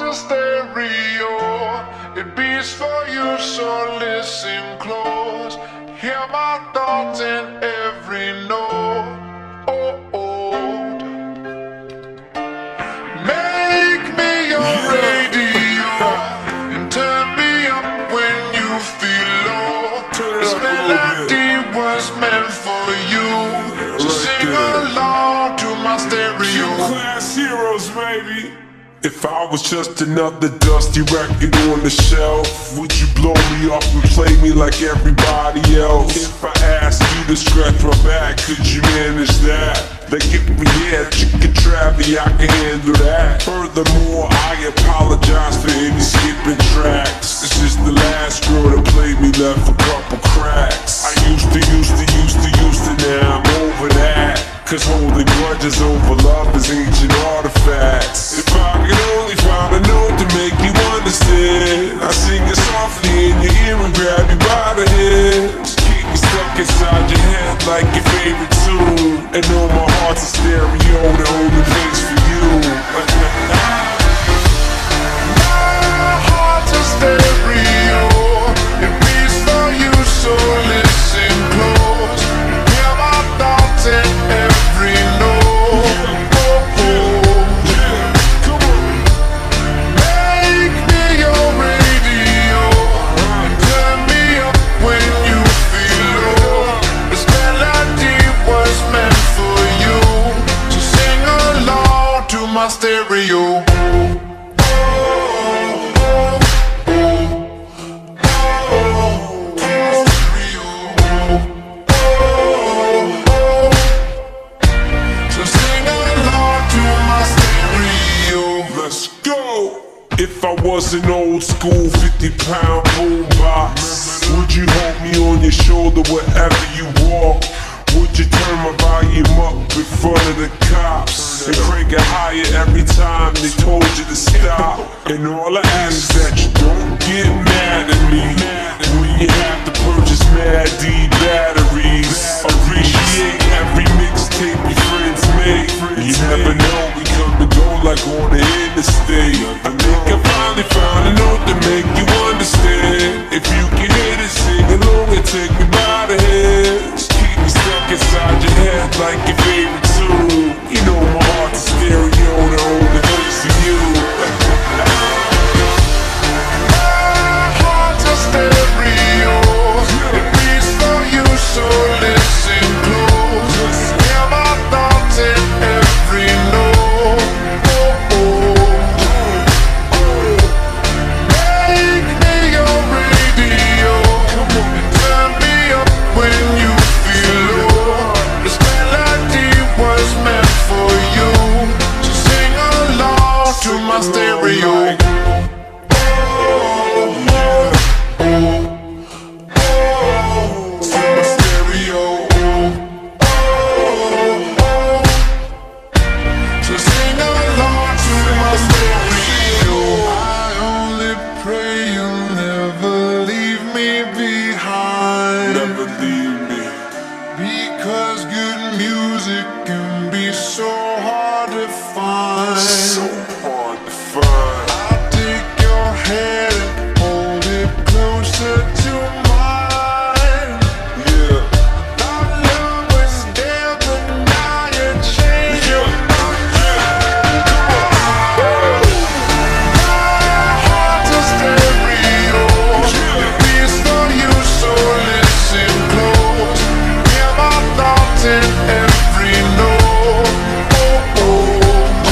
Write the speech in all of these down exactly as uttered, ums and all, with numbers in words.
a stereo, it beats for you, so listen close. Hear my thoughts in every note. Oh, oh. Make me your radio and turn me up when you feel low. This melody was meant for you, so sing along to my stereo. Class heroes, baby. If I was just another dusty record on the shelf, would you blow me up and play me like everybody else? If I asked you to scratch my back, could you manage that? Like if we had chicken travi, I can handle that. Furthermore, I apologize for any skipping tracks. This is the last girl that played me, left a couple cracks. I used to, used to, used to, used to, now I'm over that. Cause holding grudges over love is ancient artifacts. If I could only find a note to make you understand, I sing it softly in your ear and grab you by the hands. Keep me stuck inside your head like your favorite tune, and know my heart's a stereo, the only place for you. My heart's a stereo, it beats for you, so listen close. Hear my thoughts in every note. Oh, oh. Make me your radio and turn me up when you feel low. This melody was meant for you, so sing along to my stereo. If I was an old school fifty pound boombox, would you hold me on your shoulder wherever you walk? Would you turn my volume up in front of the cops and crank it higher every time they told you to stop? And all I ask is that you don't get mad at me when you have to purchase Mad D batteries. Appreciate every mixtape your friends make. You never know, we come and go like on the interstate. I think I finally found a note to make you understand. If you can hit it, sing along and take me by the hands. Keep me stuck inside your head like your favorite tune. You know my heart's a stereo, the only place for you. My heart's a stereo, it beats for you, so listen close. Hear my thoughts in every note. My stereo. Because good music can be so hard to find. So hard to find. I'll take your hand and hold it closer to mine. Yeah. Our love was there, but now you changed your mind. My heart's a stereo, it beats for you, so listen close. Hear my thoughts in every note. Oh, oh.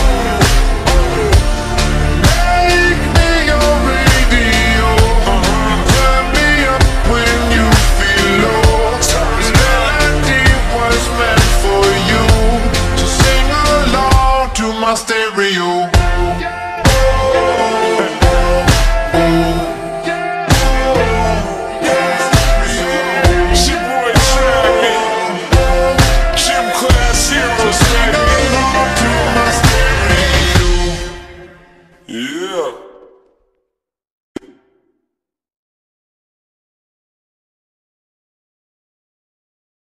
Make me your radio and turn me up when you feel low. This melody was meant for you, so sing along to my stereo.